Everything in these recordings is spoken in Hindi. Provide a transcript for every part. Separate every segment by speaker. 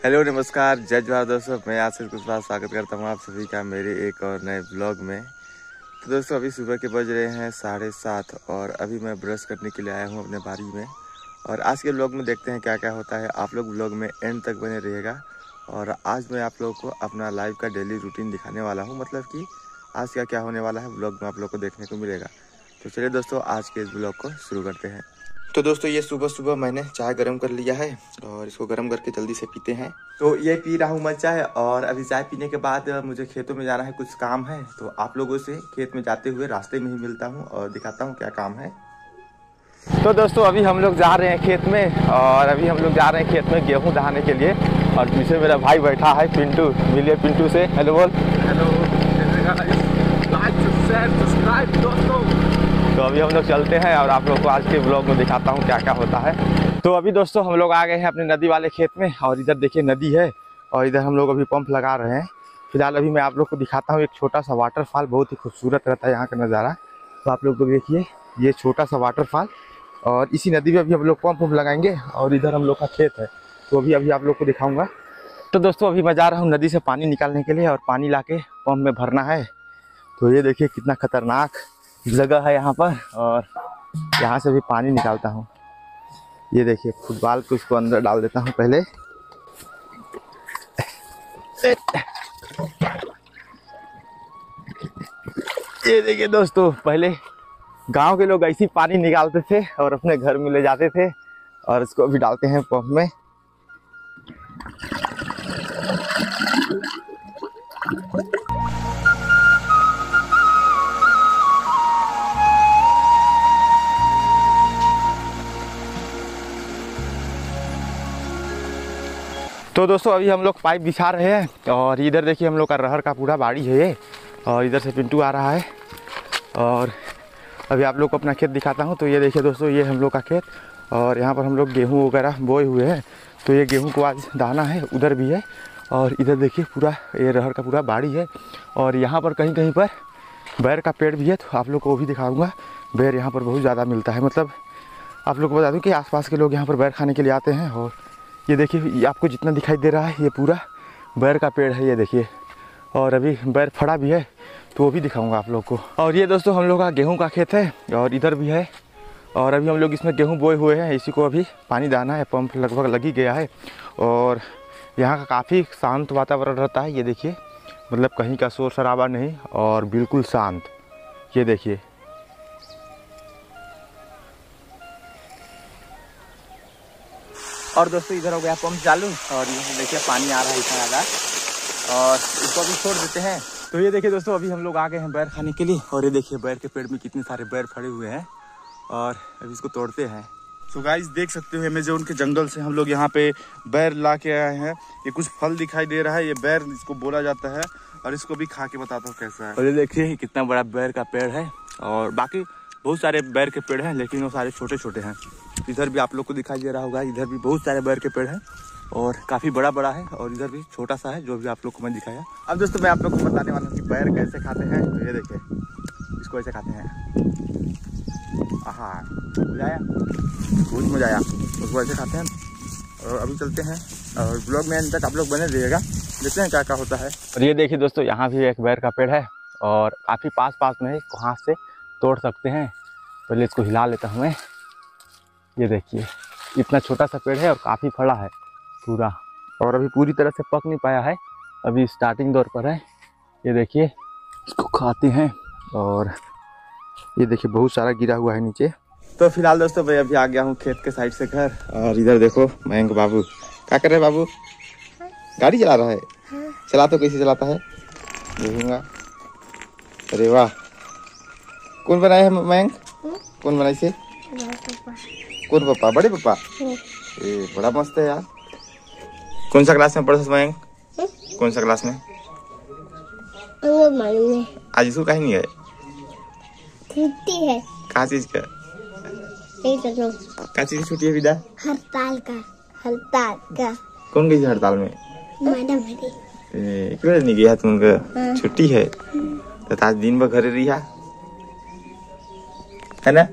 Speaker 1: हेलो नमस्कार जय जवाहर दोस्तों, मैं आशीष कुशवाहा स्वागत करता हूँ आप सभी का मेरे एक और नए ब्लॉग में। तो दोस्तों अभी सुबह के बज रहे हैं 7:30 और अभी मैं ब्रश करने के लिए आया हूँ अपने बारी में। और आज के ब्लॉग में देखते हैं क्या क्या होता है। आप लोग ब्लॉग में एंड तक बने रहिएगा। और आज मैं आप लोगों को अपना लाइव का डेली रूटीन दिखाने वाला हूँ, मतलब कि आज क्या क्या होने वाला है ब्लॉग में आप लोग को देखने को मिलेगा। तो चलिए दोस्तों आज के इस ब्लॉग को शुरू करते हैं। तो दोस्तों ये सुबह सुबह मैंने चाय गर्म कर लिया है और इसको गर्म करके जल्दी से पीते हैं। तो ये पी रहा हूँ मैं चाय, और अभी चाय पीने के बाद मुझे खेतों में जाना है, कुछ काम है। तो आप लोगों से खेत में जाते हुए रास्ते में ही मिलता हूँ और दिखाता हूँ क्या काम है। तो दोस्तों अभी हम लोग जा रहे हैं खेत में, और अभी हम लोग जा रहे हैं खेत में गेहूँ दहाने के लिए। और पीछे मेरा भाई बैठा है पिंटू, मिलिए पिंटू से हेलो बोल। हेलो, तो अभी हम लोग चलते हैं और आप लोग को आज के ब्लॉग में दिखाता हूँ क्या क्या होता है। तो अभी दोस्तों हम लोग आ गए हैं अपने नदी वाले खेत में, और इधर देखिए नदी है और इधर हम लोग अभी पंप लगा रहे हैं। फिलहाल अभी मैं आप लोग को दिखाता हूँ एक छोटा सा वाटरफॉल, बहुत ही खूबसूरत रहता है यहाँ का नज़ारा। तो आप लोग को देखिए ये छोटा सा वाटरफॉल, और इसी नदी में अभी हम लोग पंप लगाएंगे। और इधर हम लोग का खेत है, तो अभी आप लोग को दिखाऊँगा। तो दोस्तों अभी मैं जा रहा हूँ नदी से पानी निकालने के लिए, और पानी ला के पंप में भरना है। तो ये देखिए कितना खतरनाक जगह है यहाँ पर, और यहाँ से भी पानी निकालता हूँ। ये देखिए फुटबॉल को उसको अंदर डाल देता हूँ पहले। ये देखिए दोस्तों पहले गांव के लोग ऐसी पानी निकालते थे और अपने घर में ले जाते थे, और इसको भी डालते हैं पंप में। तो दोस्तों अभी हम लोग पाइप बिछा रहे हैं, और इधर देखिए हम लोग का रहर का पूरा बाड़ी है ये, और इधर से पिंटू आ रहा है। और अभी आप लोग को अपना खेत दिखाता हूँ। तो ये देखिए दोस्तों ये हम लोग का खेत, और यहाँ पर हम लोग गेहूँ वगैरह बोए हुए हैं। तो ये गेहूँ को आज दाना है, उधर भी है, और इधर देखिए पूरा ये रहर का पूरा बाड़ी है। और यहाँ पर कहीं कहीं पर बैर का पेड़ भी है, तो आप लोग को वो भी दिखाऊँगा। बैर यहाँ पर बहुत ज़्यादा मिलता है, मतलब आप लोग को बता दूँ कि आसपास के लोग यहाँ पर बैर खाने के लिए आते हैं। और ये देखिए ये आपको जितना दिखाई दे रहा है ये पूरा बैर का पेड़ है, ये देखिए। और अभी बैर फड़ा भी है, तो वो भी दिखाऊंगा आप लोग को। और ये दोस्तों हम लोग का गेहूं का खेत है, और इधर भी है। और अभी हम लोग इसमें गेहूं बोए हुए हैं, इसी को अभी पानी दाना है, पंप लगभग लग ही गया है। और यहाँ का काफ़ी शांत वातावरण रहता है, ये देखिए, मतलब कहीं का शोर शराबा नहीं, और बिल्कुल शांत। ये देखिए और दोस्तों इधर हो गया पंप चालू, और ये देखिए पानी आ रहा है इतना ज़्यादा, और इसको अभी छोड़ देते हैं। तो ये देखिए दोस्तों अभी हम लोग आ गए हैं बैर खाने के लिए, और ये देखिए बैर के पेड़ में कितने सारे बैर फड़े हुए हैं, और अभी इसको तोड़ते हैं। तो गाइस देख सकते हो अमेज़न के जंगल से हम लोग यहाँ पे बैर ला के आए हैं। ये कुछ फल दिखाई दे रहा है, ये बैर इसको बोला जाता है, और इसको भी खा के बताता हूँ कैसा है। और ये देखिए कितना बड़ा बैर का पेड़ है, और बाकी बहुत सारे बैर के पेड़ हैं, लेकिन वो सारे छोटे छोटे हैं। इधर भी आप लोग को दिखाई दे रहा होगा, इधर भी बहुत सारे बैर के पेड़ हैं, और काफ़ी बड़ा बड़ा है, और इधर भी छोटा सा है जो भी आप लोग को मैं दिखाया। अब दोस्तों मैं आप लोग को बताने वाला हूँ कि बैर कैसे खाते हैं। तो ये देखिए इसको ऐसे खाते हैं, आहा मजा आया, बहुत मजा आया, उसको ऐसे खाते हैं। और अभी चलते हैं, और ब्लॉग में अंत तक आप लोग बने रहिएगा, देखते हैं क्या क्या होता है। और ये देखिए दोस्तों यहाँ भी एक बैर का पेड़ है, और काफ़ी पास पास में है, इसको हाथ से तोड़ सकते हैं। पहले इसको हिला लेता हूँ मैं। ये देखिए इतना छोटा सा पेड़ है, और काफ़ी फड़ा है पूरा, और अभी पूरी तरह से पक नहीं पाया है, अभी स्टार्टिंग दौर पर है। ये देखिए इसको खाते हैं, और ये देखिए बहुत सारा गिरा हुआ है नीचे। तो फिलहाल दोस्तों मैं अभी आ गया हूँ खेत के साइड से घर, और इधर देखो मयंक बाबू क्या कर रहे हैं। बाबू गाड़ी चला रहा है। चला तो कैसे चलाता है देखूंगा। अरे वाह, कौन बनाए है मयंक, कौन बनाई से? कौन पापा? बड़े पापा। ये बड़ा मस्त है यार। कौन सा क्लास में पढ़ते मयंक? कौन सा क्लास में? आज स्कूल कहीं नहीं है?
Speaker 2: छुट्टी है।
Speaker 1: कहाँ चीज का? क्या चीज की छुट्टी है विदा?
Speaker 2: हड़ताल का। हड़ताल का।
Speaker 1: कौन गई थी हड़ताल में?
Speaker 2: मैडम
Speaker 1: क्यों नहीं गया तुमको? छुट्टी है तो आज दिन भर घरे रही है ना?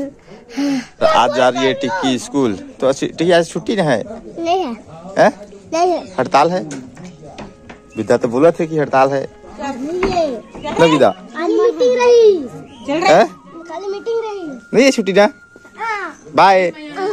Speaker 1: तो आज जा रही है टिक्की स्कूल। तो टिक्की आज छुट्टी ना है?
Speaker 2: नहीं है। नहीं है।
Speaker 1: हड़ताल है? विदा तो बोला थे कि हड़ताल है
Speaker 2: नहीं है।
Speaker 1: ना विदा?
Speaker 2: आज मीटिंग रही।
Speaker 1: है?
Speaker 2: कल मीटिंग रही।
Speaker 1: नहीं है छुट्टी ना?
Speaker 2: हाँ।
Speaker 1: बाय।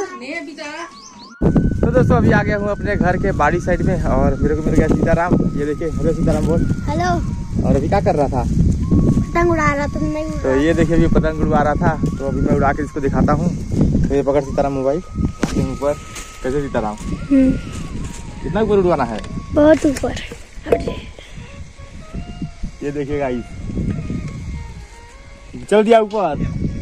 Speaker 1: तो दोस्तों अभी आ गया हूँ अपने घर के बाड़ी साइड में और मेरे को मिल गया सीताराम। ये देखिए, हेलो सीताराम बोल।
Speaker 2: हेलो।
Speaker 1: और अभी क्या कर रहा था?
Speaker 2: पतंग उड़ा रहा था। नहीं उड़ा।
Speaker 1: तो ये देखिए अभी पतंग उड़ा रहा था, तो अभी मैं उड़ा के इसको दिखाता हूँ। तो ये पकड़ सीताराम मोबाइल ऊपर। कैसे सीताराम? कितना ऊपर उड़वाना है?
Speaker 2: बहुत ऊपर।
Speaker 1: ये देखिए गाइस, चल दिया ऊपर।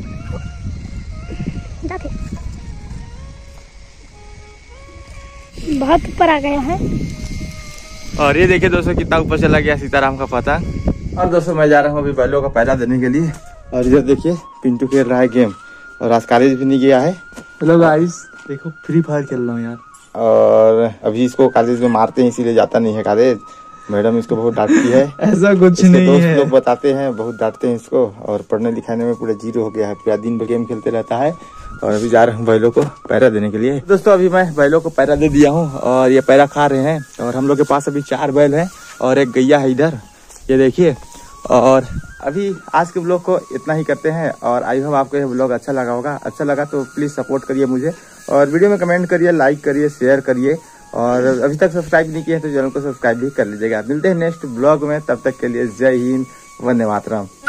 Speaker 2: बहुत ऊपर आ गया है।
Speaker 1: और ये देखिए दोस्तों कितना ऊपर चला गया सीताराम का पतंग। और दोस्तों मैं जा रहा हूँ अभी बैलों का पैदा देने के लिए। और इधर देखिए पिंटू खेल रहा है गेम और आज कॉलेज भी नहीं गया है। हेलो गाइस, देखो फ्री फायर खेल रहा हूँ यार। और अभी इसको कॉलेज में मारते हैं इसीलिए जाता नहीं है कॉलेज। मैडम इसको बहुत डांटती है।
Speaker 3: ऐसा कुछ नहीं
Speaker 1: दोस्त
Speaker 3: है।
Speaker 1: लोग बताते हैं बहुत डांटते हैं इसको और पढ़ने लिखाने में पूरा जीरो हो गया है। पूरा दिन भर गेम खेलते रहता है। और अभी जा रहा हूँ बैलों को पैरा देने के लिए। दोस्तों अभी मैं बैलों को पैरा दे दिया हूँ और ये पैरा खा रहे हैं। और हम लोग के पास अभी 4 बैल हैं और एक गैया है इधर, ये देखिए। और अभी आज के ब्लॉग को इतना ही करते हैं और आई होप आपको ये ब्लॉग अच्छा लगा होगा। अच्छा लगा तो प्लीज सपोर्ट करिए मुझे और वीडियो में कमेंट करिए, लाइक करिए, शेयर करिए। और अभी तक सब्सक्राइब नहीं किए तो चैनल को सब्सक्राइब भी कर लीजिएगा। मिलते हैं नेक्स्ट ब्लॉग में, तब तक के लिए जय हिंद, वंदे मातरम।